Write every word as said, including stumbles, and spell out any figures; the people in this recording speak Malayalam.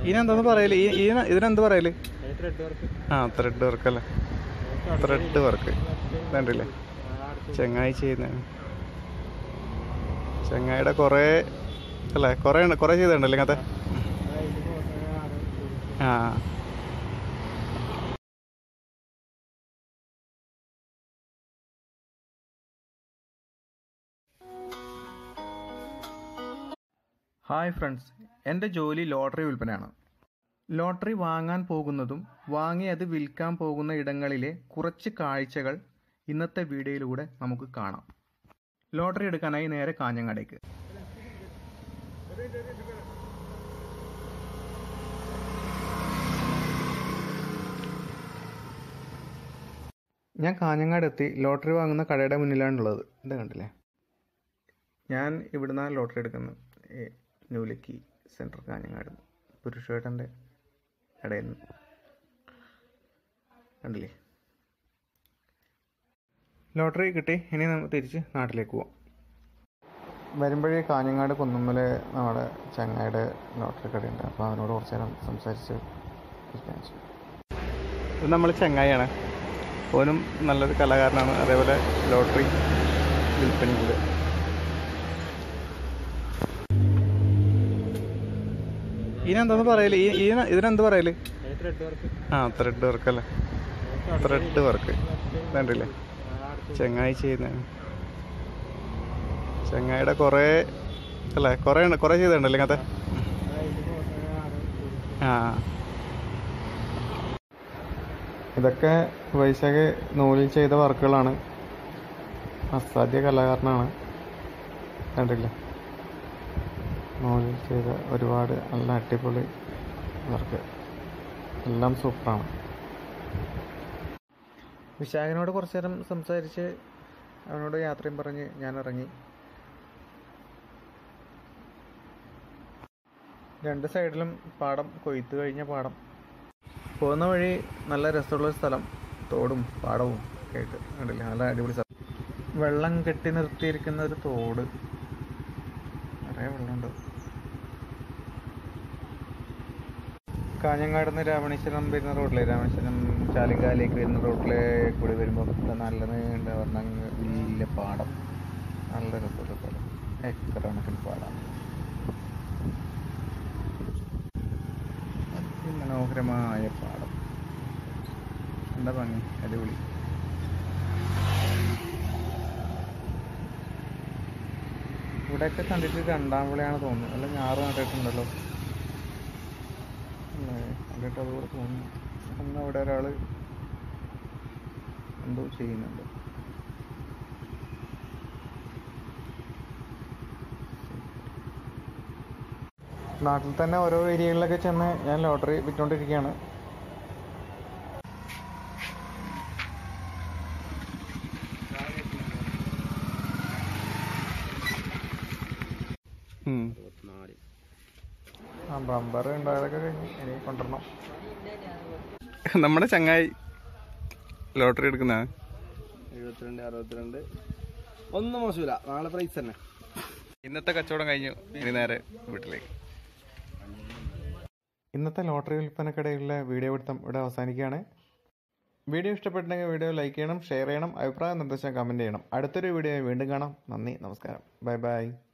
ഇതിനെന്താന്ന് പറയല്? ഈ ഇതിനെന്ത് പറയല്? ആ ത്രെഡ് വർക്ക് അല്ലേ, ത്രെഡ് വർക്ക് കണ്ടില്ലേ ചങ്ങായി ചെയ്യുന്ന. ചങ്ങായിയുടെ കുറേ അല്ലേ, കുറേ കുറേ ചെയ്തിട്ടുണ്ടല്ലേ ഇങ്ങനത്തെ. ആ ഹായ് ഫ്രണ്ട്സ്, എൻ്റെ ജോലി ലോട്ടറി വിൽപ്പനയാണ്. ലോട്ടറി വാങ്ങാൻ പോകുന്നതും വാങ്ങി അത് വിൽക്കാൻ പോകുന്ന ഇടങ്ങളിലെ കുറച്ച് കാഴ്ചകൾ ഇന്നത്തെ വീഡിയോയിലൂടെ നമുക്ക് കാണാം. ലോട്ടറി എടുക്കാനായി നേരെ കാഞ്ഞങ്ങാടേക്ക്. ഞാൻ കാഞ്ഞങ്ങാട് എത്തി. ലോട്ടറി വാങ്ങുന്ന കടയുടെ മുന്നിലാണുള്ളത്. ഇത് കണ്ടില്ലേ, ഞാൻ ഇവിടുന്നാണ് ലോട്ടറി എടുക്കുന്നത്. ന്യൂലക്കി സെൻറ്റർ കാഞ്ഞങ്ങാട് പുരുഷേട്ടൻ്റെ കടയിൽ നിന്ന്. കണ്ടില്ലേ, ലോട്ടറി കിട്ടി. ഇനി നമ്മൾ തിരിച്ച് നാട്ടിലേക്ക് പോവാം. വരുമ്പോഴേ കാഞ്ഞങ്ങാട് കുന്നുമ്മൽ നമ്മുടെ ചങ്ങായിയുടെ ലോട്ടറി കടയുണ്ട്. അപ്പോൾ അവനോട് കുറച്ച് നേരം സംസാരിച്ച് ഇരിക്കാൻ വെച്ചു. ഇത് നമ്മൾ ചങ്ങായിയാണ്. ഓനും നല്ലൊരു കലാകാരനാണ്, അതേപോലെ ലോട്ടറി വിൽപ്പന കൂടെ. ഇതിനെന്താന്ന് പറയല്? ഈ ഇതിനെന്ത് പറയല്? ആ ത്രെഡ് വർക്ക് അല്ലേ, ത്രെഡ് വർക്ക് കണ്ടില്ലേ ചങ്ങായി ചെയ്യുന്ന. ചങ്ങായിയുടെ കുറേ അല്ലേ, കുറേ കുറേ ചെയ്തിട്ടുണ്ടല്ലേ ഇങ്ങനത്തെ. ആ ഇതൊക്കെ വൈശാഖ് നൂലിൽ ചെയ്ത വർക്കുകളാണ്. അസാധ്യ കലാകാരനാണ്, കണ്ടില്ലേ നൂലിൽ ചെയ്ത ഒരുപാട് നല്ല അടിപൊളി വർക്ക്, എല്ലാം സൂപ്പറാണ്. വിശാഖിനോട് കുറച്ച് നേരം സംസാരിച്ച് അവനോട് യാത്രയും പറഞ്ഞ് ഞാൻ ഇറങ്ങി. രണ്ട് സൈഡിലും പാടം, കൊയ്ത്ത് കഴിഞ്ഞ പാടം. പോകുന്ന വഴി നല്ല രസമുള്ളൊരു സ്ഥലം, തോടും പാടവും ഒക്കെ ആയിട്ട് കണ്ടില്ലേ, നല്ല അടിപൊളി സ്ഥലം. വെള്ളം കെട്ടി നിർത്തിയിരിക്കുന്ന ഒരു തോട്, നിറയെ വെള്ളമുണ്ട്. കാഞ്ഞങ്ങാട് നിന്ന് രാമണീശ്വരം വരുന്ന റോഡിലെ, രാമണീശ്വരം ചാലിങ്കാലേക്ക് വരുന്ന റോഡിലെ കൂടി വരുമ്പോൾ നല്ല നീണ്ട പറഞ്ഞ വലിയ പാടം, നല്ല രസമുള്ള സ്ഥലം, ഏക്കർ കണക്കിന് പാടം, മനോഹരമായ പാടം, എന്താ ഭംഗി, അടിപൊളി. ഇവിടെയൊക്കെ കണ്ടിട്ട് രണ്ടാം വിളയാണ് തോന്നുന്നു, അല്ല ഞാറ് നട്ടിട്ടുണ്ടല്ലോ, കണ്ടിട്ട് അതുപോലെ തോന്നുന്നു. അന്ന് അവിടെ ഒരാൾ എന്തോ ചെയ്യുന്നുണ്ട്. നാട്ടിൽ തന്നെ ഓരോ ഏരിയകളിലൊക്കെ ചെന്ന് ഞാൻ ലോട്ടറി വിറ്റുകൊണ്ടിരിക്കുകയാണ്. ആ ബമ്പർ ഉണ്ടായതൊക്കെ കഴിഞ്ഞ് ഇനി കൊണ്ടുവരണം. നമ്മുടെ ചങ്ങായി ലോട്ടറി എടുക്കുന്ന എഴുപത്തിരണ്ട് അറുപത്തിരണ്ട് ഒന്നും മോശമില്ല. നാളെ പ്രൈസ് തന്നെ. ഇന്നത്തെ കച്ചവടം കഴിഞ്ഞു, ഇനി നേരെ വീട്ടിലേക്ക്. ഇന്നത്തെ ലോട്ടറി വിൽപ്പനക്കിടയിലുള്ള വീഡിയോ പിടുത്തം ഇവിടെ അവസാനിക്കുകയാണ്. വീഡിയോ ഇഷ്ടപ്പെട്ടെങ്കിൽ വീഡിയോ ലൈക്ക് ചെയ്യണം, ഷെയർ ചെയ്യണം, അഭിപ്രായം നിർദ്ദേശം കമൻറ്റ് ചെയ്യണം. അടുത്തൊരു വീഡിയോ വീണ്ടും കാണാം. നന്ദി, നമസ്കാരം, ബൈ ബൈ.